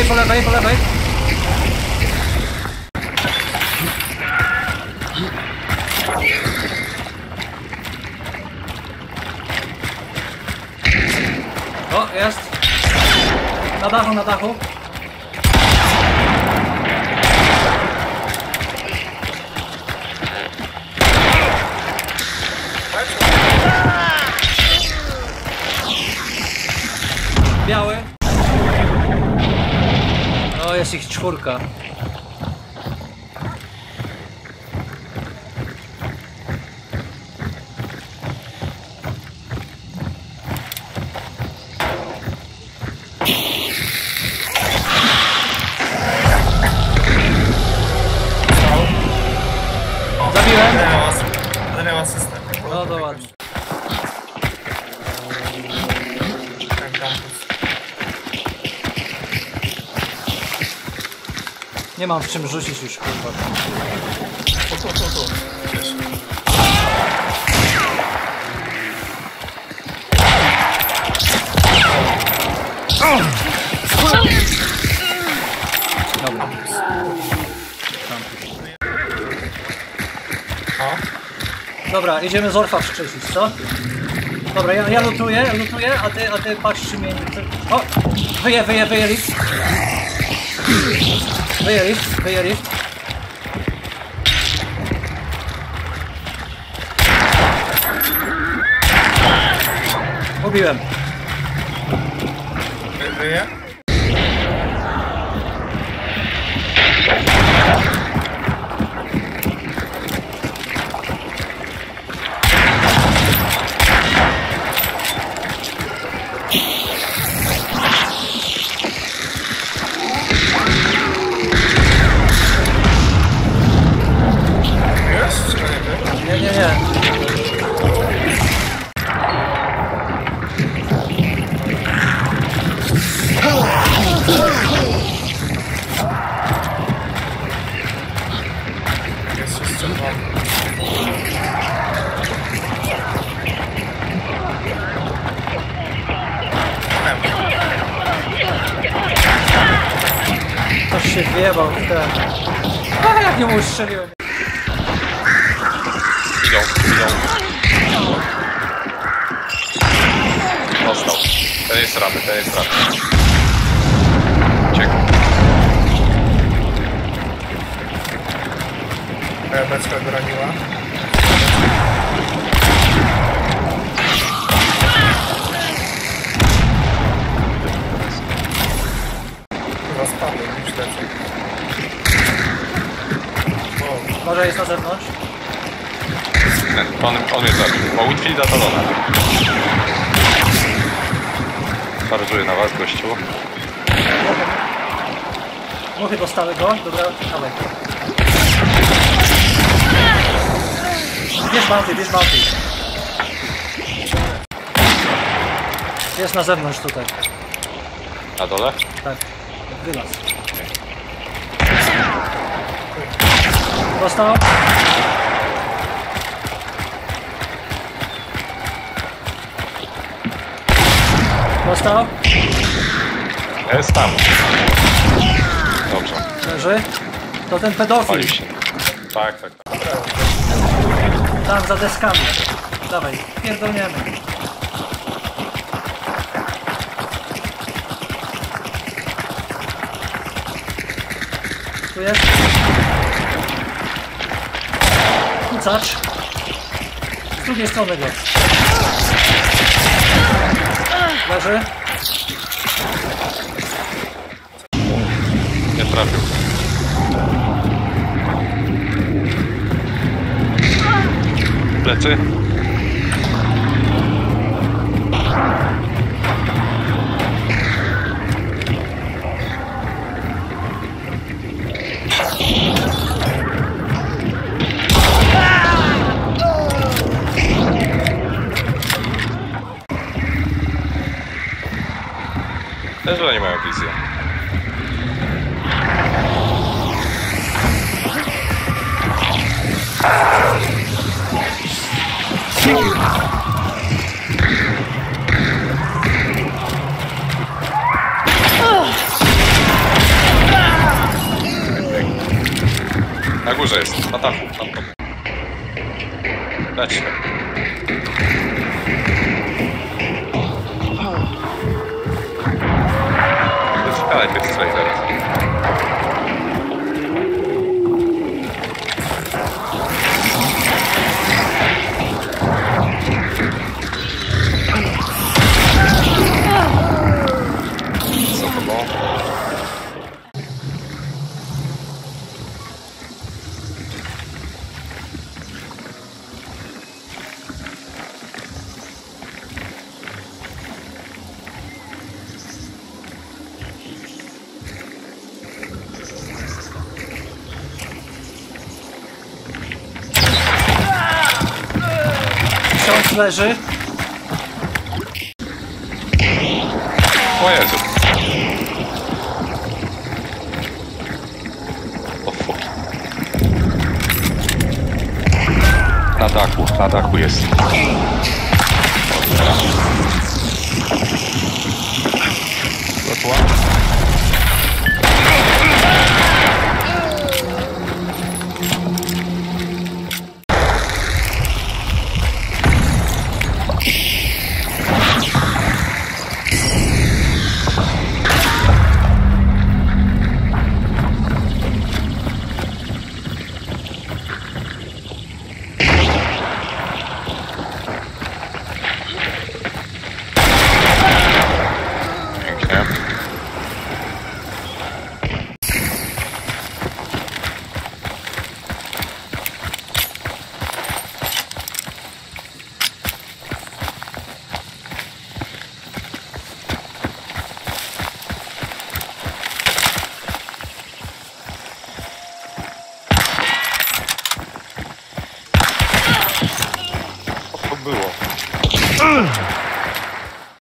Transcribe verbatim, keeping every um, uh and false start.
po lewej, po lewej. O, jest. Na dachu, na dachu. Biały. O, jest ich czwórka. Zabiłem. Ale miał asystę. No to ładnie. Nie mam w czym rzucić już, kurwa. Tu, tu, tu, tu. Dobra. Dobra, idziemy z Orfa wczyścić, co? Dobra, ja, ja lutuję, lutuję, a ty, a ty patrz czy mnie nie... O! Wyje, wyje, wyje lift. Wyje lift, wyje lift. Ubiłem. Wyje? Nie, nie, nie. Jest jeszcze dwa. Ktoś się wjebał w ten. A jak nie mu strzeliłem. Idą, idą. Dostał. Ten jest ramy, ten jest ramy. Uciekł. Moja beczka go raniła. Chyba spadłem, już lecę. Może jest na zewnątrz? On, on mnie zabił. Ma Whitfielda Talona. Charżuję na was, gościu. Muchy dostały go, dobra, dawaj. Bierz bounty, bierz bounty. Jest na zewnątrz tutaj. Na dole? Tak, wylaz. Dostał. Dostał. Jest tam. Dobrze. Leży. To ten pedofil. Palił się. Tak, tak, tak. Tam za deskami. Dawaj, pierdolniemy. Tu jest. Kucacz. Z drugiej strony go. Leży. Nie trafił. Plecy. Też nie mają wizji. górze jest, na dachu, tam to. Leć się. Wyszkalaj tych strzeli zaraz. Co to było? Ksiądz leży. O Jezu. O fuck. Na dachu, na dachu jest. Gotła? Pięknie. Co to było?